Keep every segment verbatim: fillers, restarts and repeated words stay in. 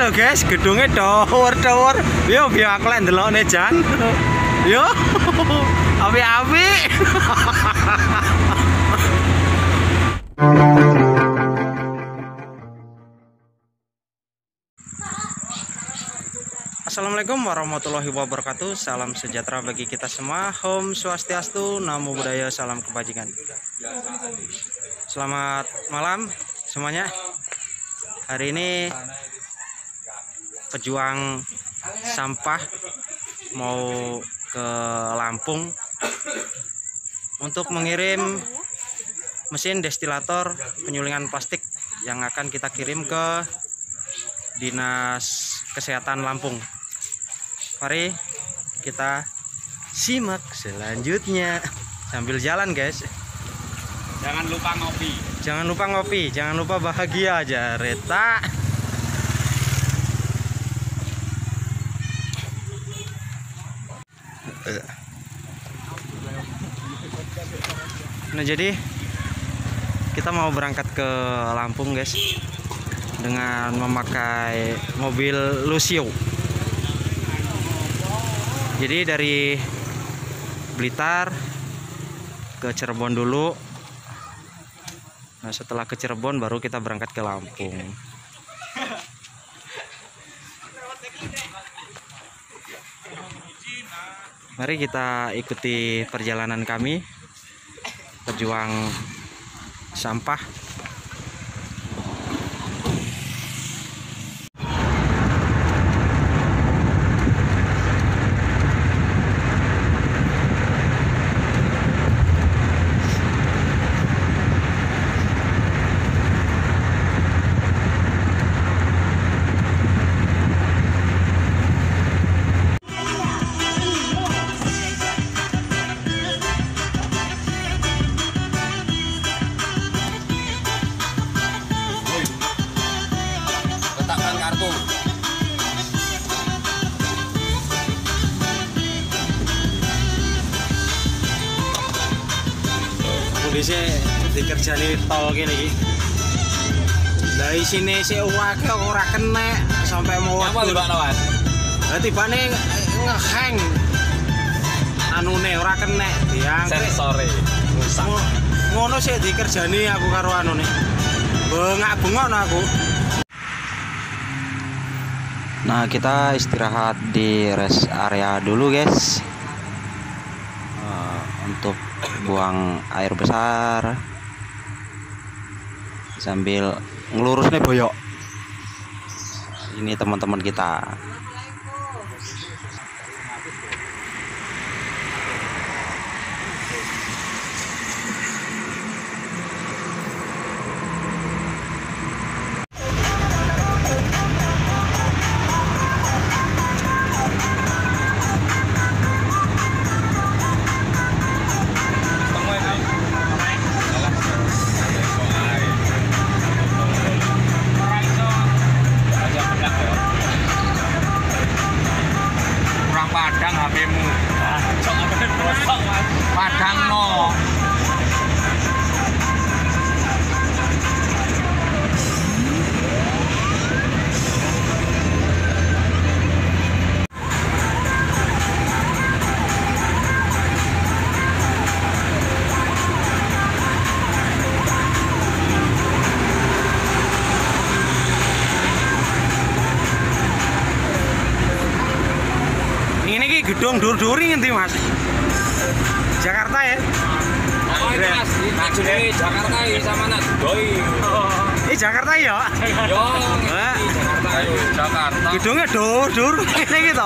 lho guys, gedungnya tower-tower. Yo biar aku lek ndelokne jan. Yo. Api-api. Assalamualaikum warahmatullahi wabarakatuh. Salam sejahtera bagi kita semua. Om Swastiastu, Namo Buddhaya, salam kebajikan. Selamat malam semuanya. Hari ini pejuang sampah mau ke Lampung untuk mengirim mesin destilator penyulingan plastik yang akan kita kirim ke Dinas Kesehatan Lampung. Mari kita simak selanjutnya sambil jalan guys. Jangan lupa ngopi. Jangan lupa ngopi, jangan lupa bahagia aja, Reta. Nah, jadi kita mau berangkat ke Lampung guys dengan memakai mobil Lucio. Jadi dari Blitar ke Cirebon dulu. Nah, setelah ke Cirebon baru kita berangkat ke Lampung. Mari kita ikuti perjalanan kami, pejuang sampah. Kondisi dikerjani tol gini iki. Dari sini si uwake ora kena sampai mau apa lho Pak Lawan? Lah tibane ngeheng. Anune ora kena diangkat Sensore rusak. Ngono sih dikerjani aku karo anune. Bengak-bengok aku. Nah, kita istirahat di rest area dulu guys. Uh, untuk buang air besar sambil ngelurus nih boyok. Ini teman-teman kita. Padang H P-mu. Padang no. Gedung dur-duri ngendi Mas? Jakarta ya? Oh, ini Mas, maksudnya Jakarta ya sama nak doi. Ini Jakarta ya? Yo, ini Jakarta. Jakarta. Gedungnya dur-dur ini gitu.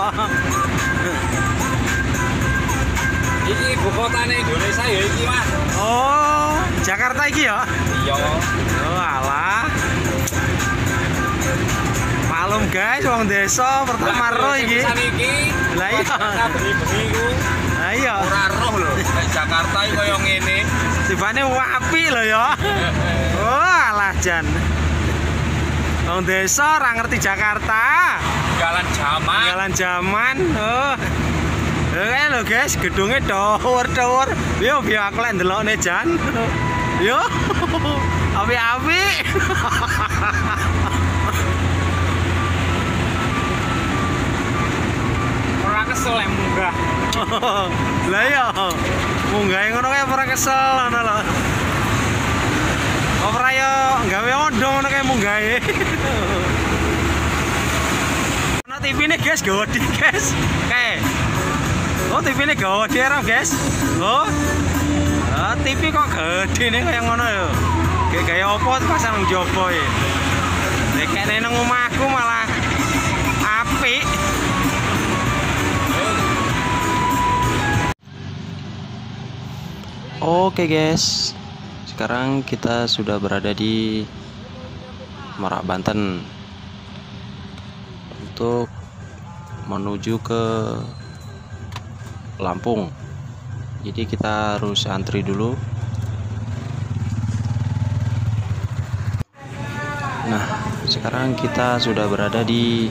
Iki ibu kotanya Indonesia ya iki Mas. Oh, Jakarta iki ya? Iya. Oh alah. Malum guys, wong desa pertama roh iki. Lah iya. Bengi-bengi ku. Lah iya. Ora roh lho, nek Jakarta iki koyo ngene. Tibane wapi lho ya. Oh, alah jan. Wong desa ora ngerti Jakarta. Jalan zaman. Jalan zaman. Oh. Oke lho guys, gedungnya tower-tower. Yo biar aku lek ndelokne jan. Yo. Api-api. Lah iya. Munggahe ngono kae ora kesel ngono lho. Ora yo gawe ondo ngono kae munggahe. Ana T V-ne guys, gede guys. Kae. Oh, T V-ne gede ra guys. Oh. Ah, T V kok gede nih kayak ngono ya. Kayak kayak opo pasang jopo ya. Nek kene nang omahku malah apik. Oke guys, sekarang kita sudah berada di Merak, Banten untuk menuju ke Lampung. Jadi kita harus antri dulu. Nah, sekarang kita sudah berada di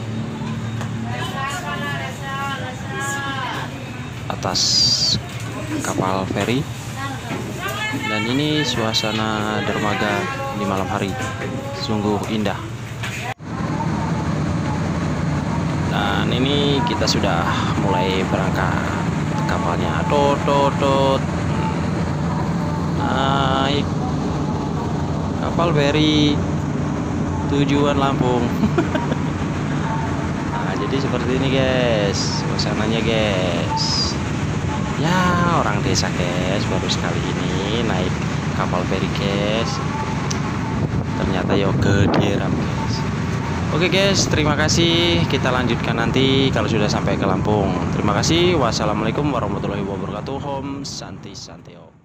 atas kapal feri. Dan ini suasana dermaga di malam hari, sungguh indah. Dan ini kita sudah mulai berangkat. Kapalnya tot tot tot naik kapal feri tujuan Lampung. Nah, jadi seperti ini guys suasananya guys. Ya, orang desa guys, baru sekali ini naik kapal feri guys. Ternyata yo gede ram guys. Oke guys, terima kasih. Kita lanjutkan nanti kalau sudah sampai ke Lampung. Terima kasih. Wassalamualaikum warahmatullahi wabarakatuh. Om Santi Santio.